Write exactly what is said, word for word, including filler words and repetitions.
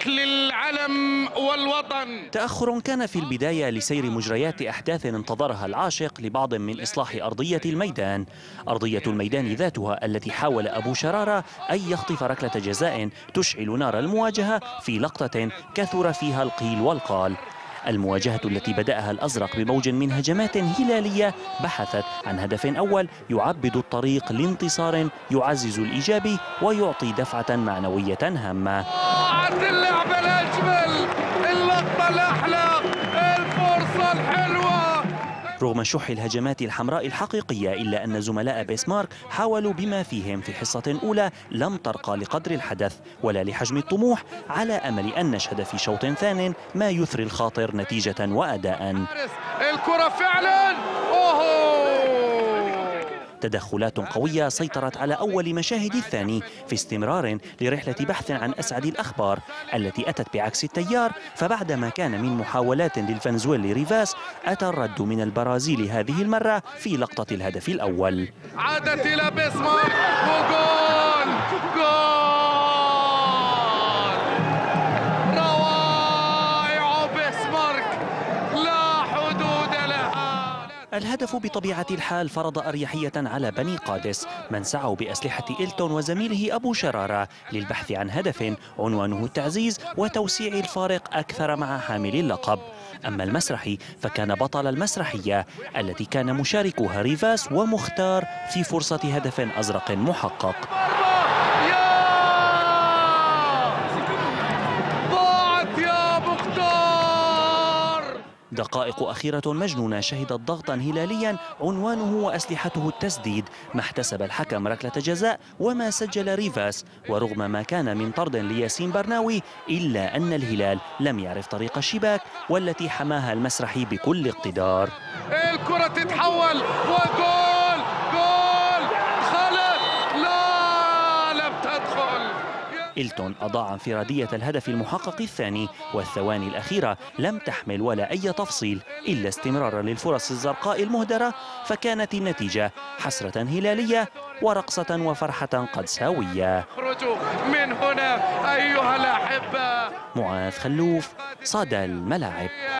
مثل العلم والوطن. تأخر كان في البداية لسير مجريات أحداث انتظرها العاشق لبعض من إصلاح أرضية الميدان. أرضية الميدان ذاتها التي حاول أبو شرارة أن يخطف ركلة جزاء تشعل نار المواجهة في لقطة كثر فيها القيل والقال. المواجهة التي بدأها الأزرق بموج من هجمات هلالية بحثت عن هدف أول يعبد الطريق لانتصار يعزز الإيجابي ويعطي دفعة معنوية هامة. اللعبة الأجمل، اللقطة الأحلى، الفرصة الحلوة. رغم شح الهجمات الحمراء الحقيقية إلا أن زملاء بيسمارك حاولوا بما فيهم في حصة أولى لم ترقى لقدر الحدث ولا لحجم الطموح، على أمل أن نشهد في شوط ثان ما يثري الخاطر نتيجة وأداء. الكرة فعلا أوهو. تدخلات قوية سيطرت على أول مشاهد الثاني في استمرار لرحلة بحث عن أسعد الأخبار التي أتت بعكس التيار. فبعدما كان من محاولات للفنزويلي ريفاس، أتى الرد من البرازيل هذه المرة في لقطة الهدف الأول. عادت إلى بيسمارك وجول جول. روائع بيسمارك لا حدود لها. الهدف بطبيعة الحال فرض أريحية على بني قادس من سعوا بأسلحة إلتون وزميله أبو شرارة للبحث عن هدف عنوانه التعزيز وتوسيع الفارق أكثر مع حامل اللقب. أما المسرحي فكان بطل المسرحية التي كان مشاركها ريفاس ومختار في فرصة هدف أزرق محقق. دقائق أخيرة مجنونة شهدت ضغطا هلاليا عنوانه وأسلحته التسديد، ما احتسب الحكم ركلة جزاء وما سجل ريفاس. ورغم ما كان من طرد لياسين برناوي إلا أن الهلال لم يعرف طريق الشباك والتي حماها المسرحي بكل اقتدار. الكرة تتحول وجول جول خلت لا لم تدخل. إلتون أضاع انفرادية الهدف المحقق الثاني، والثواني الأخيرة لم تحمل ولا أي تفصيل إلا استمرارا للفرص الزرقاء المهدرة. فكانت النتيجة حسرة هلالية ورقصة وفرحة قد ساوية. اخرجوا من هنا أيها الأحبة. معاذ خلوف، صدى الملاعب.